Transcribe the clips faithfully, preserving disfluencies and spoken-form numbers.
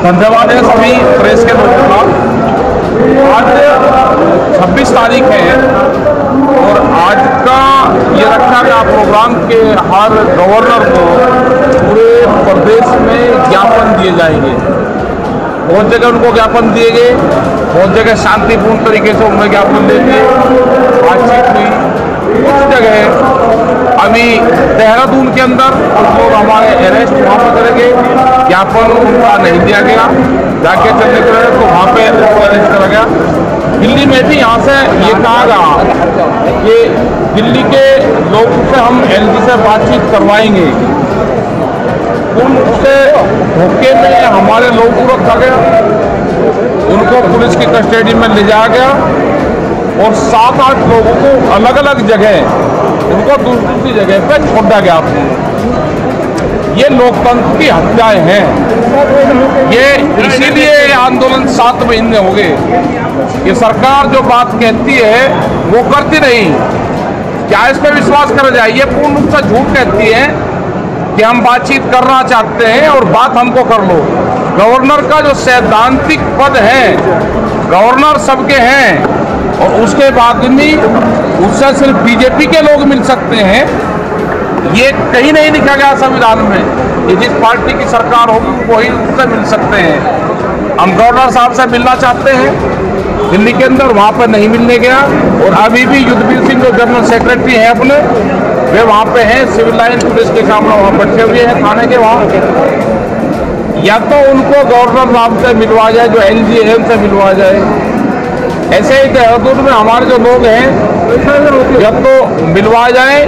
धन्यवाद है सभी प्रेस के लोगों का। आज छब्बीस तारीख है और आज का ये रखा गया प्रोग्राम के हर गवर्नर को पूरे प्रदेश में ज्ञापन दिए जाएंगे। बहुत जगह उनको ज्ञापन दिए गए, बहुत जगह शांतिपूर्ण तरीके से उन्हें ज्ञापन देते बातचीत हुई। कुछ जगह अभी देहरादून के अंदर कुछ लोग हमारे अरेस्ट वहाँ पर करेंगे, ज्ञापन उनका नहीं दिया गया, जाके चलने के लिए तो वहाँ पे अरेस्ट करा गया। दिल्ली में भी यहाँ से ये कहा गया कि दिल्ली के लोगों से हम एलजी से बातचीत करवाएंगे। उनसे धोखे में हमारे लोगों को रखा गया, उनको पुलिस की कस्टडी में ले जाया गया और सात आठ लोगों को अलग अलग जगह उनको दूसरी जगह पे छोड़ा गया। ये लोकतंत्र की हत्याएं हैं। ये इसीलिए ये आंदोलन सात महीने हो गए। ये सरकार जो बात कहती है वो करती नहीं। क्या इस पर विश्वास करा जाए? ये पूर्ण रूप से झूठ कहती है कि हम बातचीत करना चाहते हैं और बात हमको कर लो। गवर्नर का जो सैद्धांतिक पद है, गवर्नर सबके हैं और उसके बाद भी उससे सिर्फ बीजेपी के लोग मिल सकते हैं। ये कहीं नहीं लिखा गया संविधान में। ये जिस पार्टी की सरकार होगी वही उससे मिल सकते हैं। हम गवर्नर साहब से मिलना चाहते हैं दिल्ली के अंदर, वहाँ पर नहीं मिलने गया। और अभी भी युद्धवीर सिंह जो जनरल सेक्रेटरी हैं अपने, वे वहाँ पे हैं, सिविल लाइन पुलिस के सामने वहाँ बैठे हुए हैं थाने के वहाँ। या तो उनको गवर्नर साहब से मिलवा जाए, जो एल जी है उनसे मिलवा जाए। ऐसे ही देहरादून में हमारे जो लोग हैं या तो मिलवा जाए,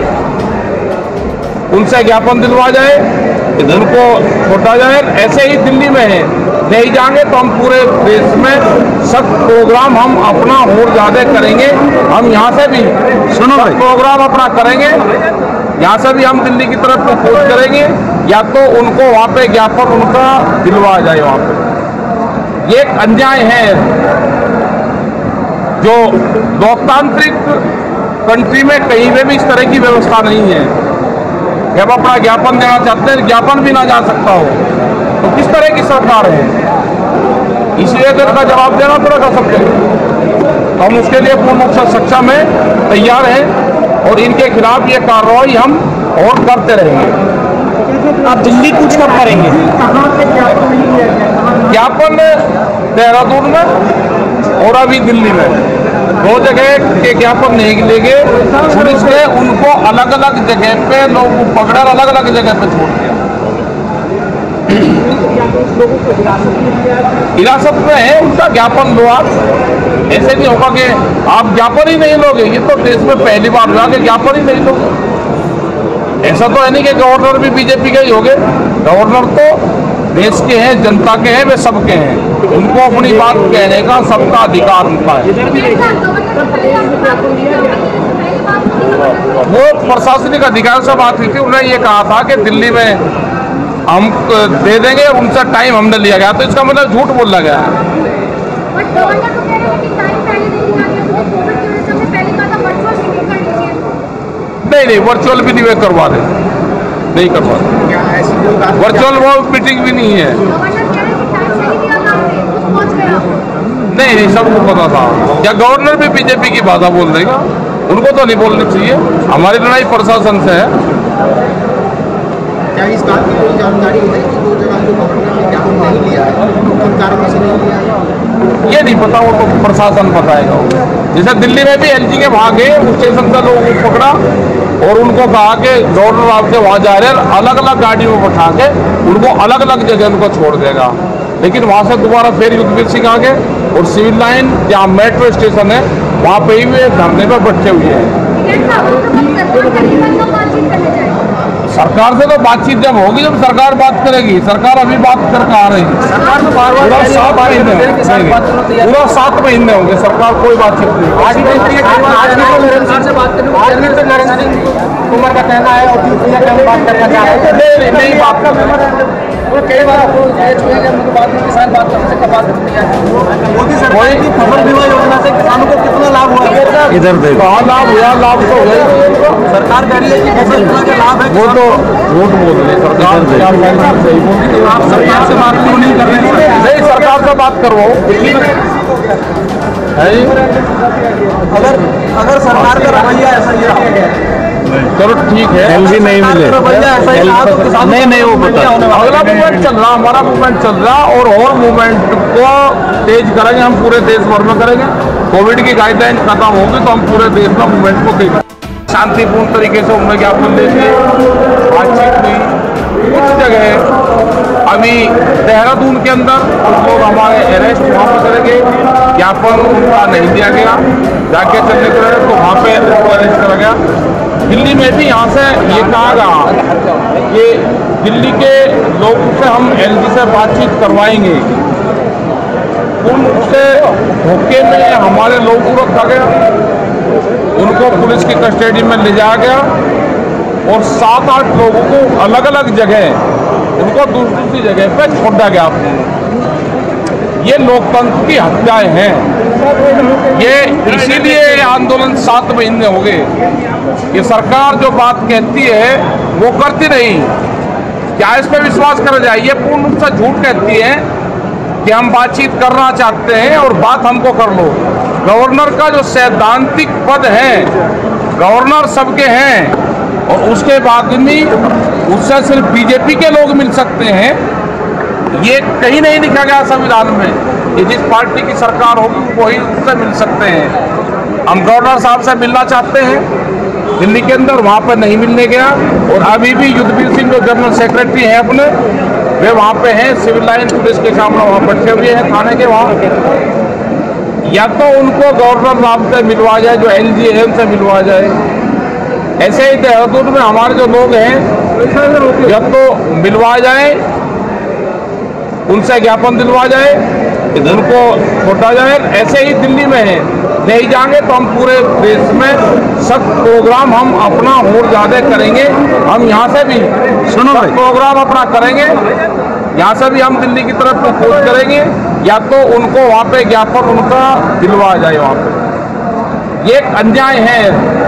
उनसे ज्ञापन दिलवा जाए, उनको छोड़ा जाए। ऐसे ही दिल्ली में है, नहीं जाएंगे तो हम पूरे देश में सब प्रोग्राम हम अपना और ज्यादा करेंगे। हम यहाँ से भी सुनो प्रोग्राम अपना करेंगे, यहाँ से भी हम दिल्ली की तरफ को फोर्स करेंगे, या तो उनको वहाँ पे ज्ञापन उनका दिलवा जाए। वहाँ पे ये एक अन्याय है जो लोकतांत्रिक कंट्री में कहीं में भी इस तरह की व्यवस्था नहीं है। जब अपना ज्ञापन देना चाहते हैं, ज्ञापन भी ना जा सकता हो तो किस तरह की सरकार है? इसलिए तो इसका जवाब देना पड़ेगा सबको। हम उसके लिए पूर्ण रूप से सक्षम है, तैयार हैं और इनके खिलाफ ये कार्रवाई हम और करते रहेंगे। आप दिल्ली कुछ कब करेंगे? ज्ञापन देहरादून में और अभी दिल्ली में दो जगह के ज्ञापन नहीं लेंगे। पुलिस ने उनको अलग अलग जगह पे लोग पकड़ा, अलग अलग जगह पे छोड़ दिया। हिरासत में है, उनका ज्ञापन लो आप। ऐसे नहीं होगा कि आप ज्ञापन ही नहीं लोगे। ये तो देश में पहली बार हुआ कि ज्ञापन ही नहीं लोगे। ऐसा तो है नहीं कि गवर्नर भी बीजेपी के ही हो गए। गवर्नर तो देश के हैं, जनता के हैं, वे सबके हैं। उनको अपनी बात कहने का सबका अधिकार होता है। वो प्रशासनिक अधिकार से बात हुई थी, उन्होंने ये कहा था कि दिल्ली में हम दे देंगे, उनसे टाइम हमने लिया गया, तो इसका मतलब झूठ बोला गया है। नहीं नहीं, वर्चुअल भी नहीं करवा दे, नहीं करवा दे। वर्चुअल वो मीटिंग भी नहीं है। नहीं नहीं, सबको पता था। क्या गवर्नर भी बीजेपी की भाषा बोल देगा? उनको तो नहीं बोलनी चाहिए। हमारी लड़ाई प्रशासन से है। क्या इस बात की कोई जानकारी है कि दो जगह जो गवर्नर ने ज्ञापन नहीं लिया है, सरकार से नहीं लिया है? ये नहीं पता, वो तो प्रशासन बताएगा। जैसे दिल्ली में भी एलजी के वहाँ गए, उस स्टेशन से लोगों को पकड़ा और उनको कहा कि गवर्नर आपके वहाँ जा रहे हैं, अलग अलग गाड़ियों में बैठा के उनको अलग अलग जगह उनको छोड़ देगा। लेकिन वहाँ से दोबारा फिर युद्धवीर सिंह आ गए और सिविल लाइन जहाँ मेट्रो स्टेशन है वहाँ पे ही वे धरने पर बैठे हुए हैं। सरकार से तो बातचीत जब होगी, जब सरकार बात करेगी। सरकार अभी बात करके आ रही है। सरकार में बार बार पूरा सात महीने पूरा सात महीने होंगे, सरकार कोई बातचीत नहीं। आज भी सरकार से बात करें, आज भी तो नरेंद्र सिंह तोमर का कहना है और बात करना चाह रहे हैं। नहीं नहीं, बात कर वो कई बार आपको बाद में किसान बात करने से बात करती है। मोदी सरकार की फसल बीमा योजना से किसानों को कितना लाभ हुआ? इधर देखो, लाभ हुआ, लाभ तो हुआ। सरकार कह रही है कि फसल बीमा के लाभ है, वो तो झूठ बोल रही है सरकार। सही बोल आप सरकार से बात क्यों नहीं कर रहे हैं? नहीं, सरकार से बात करवाओ है जी। अगर अगर सरकार का रवैया ऐसा ही रहा, चलो ठीक है, एलजी नहीं मिले, नहीं नहीं वो पता अगला मूवमेंट चल रहा, हमारा मूवमेंट चल रहा और और मूवमेंट को तेज करेंगे हम, पूरे देश भर में करेंगे। कोविड की गाइडलाइन खत्म होगी तो हम पूरे देश में मूवमेंट को तेज शांतिपूर्ण तरीके से उन्हें ज्ञापन देंगे। बातचीत हुई कुछ जगह, अभी देहरादून के अंदर कुछ लोग हमारे अरेस्ट वहाँ पर करेंगे, ज्ञापन उनका नहीं दिया गया, जाके चलने को रहे तो वहाँ पे अरेस्ट करा गया। दिल्ली में भी यहाँ से ये कहा गया कि दिल्ली के लोगों से हम एलजी से बातचीत करवाएंगे, उनसे धोखे में हमारे लोगों को रखा गया, उनको पुलिस की कस्टडी में ले जाया गया और सात आठ लोगों को अलग अलग जगह उनको दूसरी दूसरी जगह पे छोड़ा गया। ये लोकतंत्र की हत्याएं हैं। ये इसीलिए आंदोलन सात महीने हो गए। ये सरकार जो बात कहती है वो करती नहीं। क्या इस पर विश्वास करा जाए? ये पूर्ण रूप से झूठ कहती है कि हम बातचीत करना चाहते हैं और बात हमको कर लो। गवर्नर का जो सैद्धांतिक पद है, गवर्नर सबके हैं और उसके बाद में उससे सिर्फ बीजेपी के लोग मिल सकते हैं। ये कहीं नहीं लिखा गया संविधान में। ये जिस पार्टी की सरकार होगी वही उससे मिल सकते हैं। हम गवर्नर साहब से मिलना चाहते हैं दिल्ली के अंदर, वहाँ पर नहीं मिलने गया और अभी भी युद्धवीर सिंह जो जनरल सेक्रेटरी हैं अपने, वे वहाँ पे हैं सिविल लाइन पुलिस के सामने वहाँ बैठे हुए हैं थाने के वहाँ। या तो उनको गवर्नर साहब से मिलवा जाए, जो एल जी है उनसे मिलवा जाए। ऐसे ही देहरादून में हमारे जो लोग हैं या तो मिलवा जाए, उनसे ज्ञापन दिलवा जाए, उनको छोड़ा जाए। ऐसे ही दिल्ली में है, नहीं जाएंगे तो हम पूरे देश में सख्त प्रोग्राम हम अपना और ज़्यादा करेंगे। हम यहाँ से भी सुनो प्रोग्राम अपना करेंगे, यहाँ से भी हम दिल्ली की तरफ अप्रोच करेंगे, या तो उनको वहाँ पे ज्ञापन उनका दिलवा जाए। वहाँ पे ये एक अन्याय है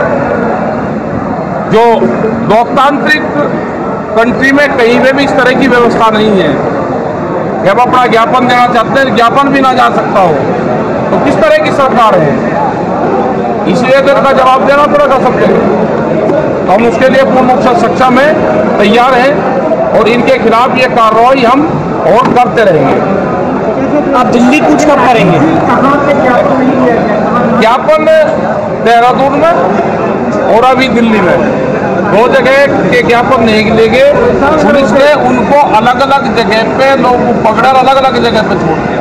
जो लोकतांत्रिक कंट्री में कहीं में भी इस तरह की व्यवस्था नहीं है। जब अपना ज्ञापन देना चाहते हैं, ज्ञापन भी ना जा सकता हो तो किस तरह की सरकार है? इसलिए तो इसका जवाब देना पड़ेगा सबके। तो हम उसके लिए पूर्ण रूप से सक्षम में तैयार हैं और इनके खिलाफ ये कार्रवाई हम और करते रहेंगे। आप दिल्ली कुछ कब करेंगे? ज्ञापन देहरादून में और अभी दिल्ली में दो जगह के ज्ञापन नहीं लेंगे। पुलिस ने उनको अलग अलग जगह पे लोगों को पकड़ा, अलग अलग जगह पे छोड़ दिया।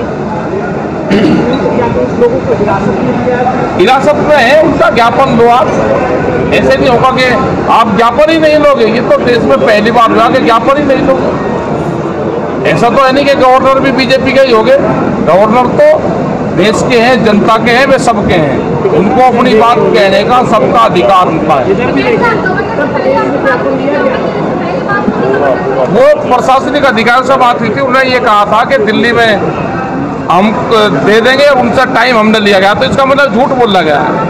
हिरासत में है, उनका ज्ञापन लो आप। ऐसे नहीं होगा कि आप ज्ञापन ही नहीं लोगे। ये तो देश में पहली बार हुआ कि ज्ञापन ही नहीं लोगे। ऐसा तो है नहीं कि गवर्नर भी बीजेपी के ही हो गए। गवर्नर तो देश के हैं, जनता के हैं, वे सबके हैं। उनको अपनी बात कहने का सबका अधिकार उनका है। वो प्रशासनिक अधिकारी से बात हुई थी, उन्होंने ये कहा था कि दिल्ली में हम दे देंगे, उनसे टाइम हमने लिया गया, तो इसका मतलब झूठ बोला गया है।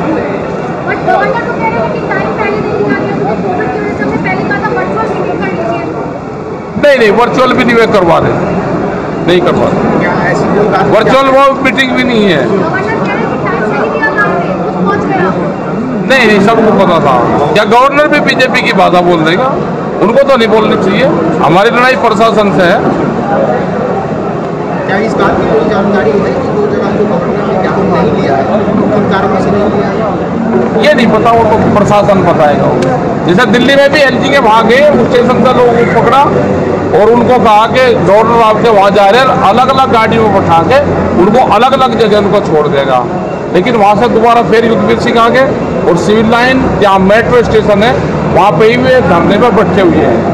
नहीं नहीं, वर्चुअल भी नहीं करवा दे, नहीं करवा दे। वर्चुअल वो मीटिंग भी नहीं है। नहीं नहीं, सबको पता था। क्या गवर्नर भी बीजेपी की भाषा बोल देगा? उनको तो नहीं बोलनी चाहिए। हमारी लड़ाई प्रशासन से है। क्या इस बात की कोई जानकारी है कि दो जगह जो गवर्नर ने ज्ञापन नहीं लिया है, किन कारणों से नहीं लिया है? ये नहीं पता, वो तो प्रशासन बताएगा। जैसे दिल्ली में भी एलजी के वहाँ गए, उस स्टेशन से लोगों को पकड़ा और उनको कहा कि गवर्नर आपके वहाँ जा रहे हैं, अलग अलग गाड़ियों में बैठा के उनको अलग अलग जगह उनको छोड़ देगा। लेकिन वहाँ से दोबारा फिर युद्धवीर सिंह आ गए और सिविल लाइन जहाँ मेट्रो स्टेशन है वहाँ पे ही वे धरने पर बैठे हुए हैं।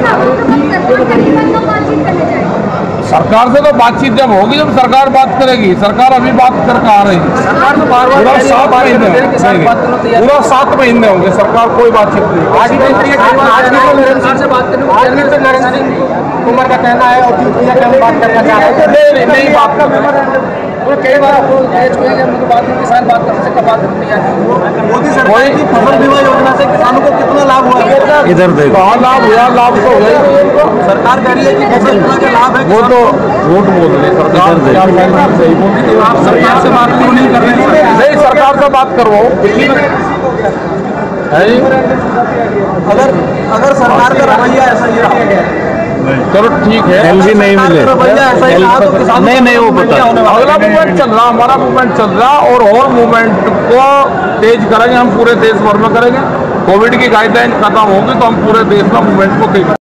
सरकार से तो बातचीत जब होगी, जब सरकार बात करेगी। सरकार अभी बात कर आ रही है। सरकार तो बार बार पूरा सात महीने पूरा सात महीने होंगे सरकार कोई बातचीत नहीं। आज भी आज भी नरेंद्र से बात करने आज भी तो नरेंद्र सिंह कुमार का कहना है और बात करना चाह रहे हैं। नहीं नहीं बात कर और कई बार आपको ये छुएंगे उनके बाद में किसान बात करने से कपाल करते हैं। मोदी सरकार की फसल बीमा योजना से किसानों को कितना लाभ हुआ है? इधर देखो कहाँ लाभ हुआ, लाभ तो हुआ। सरकार कह रही है कि फसल बीमा का लाभ है। वो तो झूठ बोल रही सरकार, सही बोलती। आप सरकार से बात क्यों नहीं कर रहे हैं? नहीं, सरकार से बात करवाओ है जी। अगर अगर सरकार का रवैया ऐसा ही रहा, चलो ठीक है, एलजी नहीं मिले, नहीं नहीं वो पता। अगला मूवमेंट चल रहा, हमारा मूवमेंट चल रहा और और मूवमेंट को तेज करेंगे हम, पूरे देश भर में करेंगे। कोविड की गाइडलाइन खत्म होगी तो हम पूरे देश में मूवमेंट को तेज